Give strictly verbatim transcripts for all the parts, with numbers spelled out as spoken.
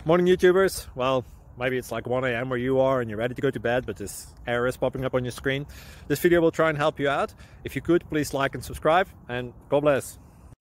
Morning YouTubers. Well, maybe it's like one A M where you are and you're ready to go to bed, but this error is popping up on your screen. This video will try and help you out. If you could, please like and subscribe, and God bless.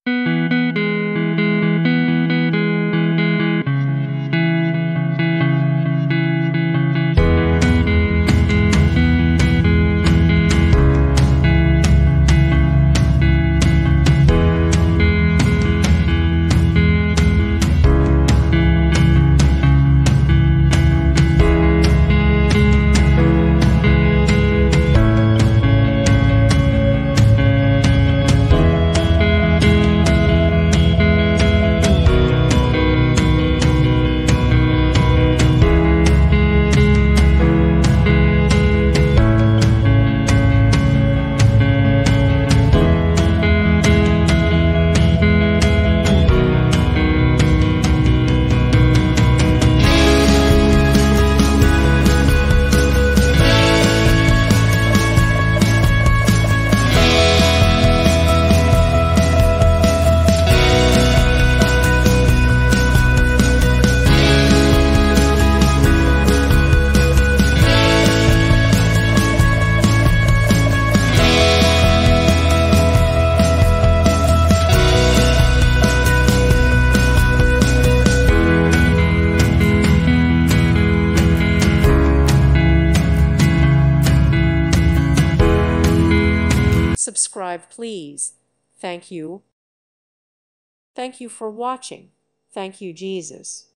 Subscribe, please. Thank you. Thank you for watching. Thank you, Jesus.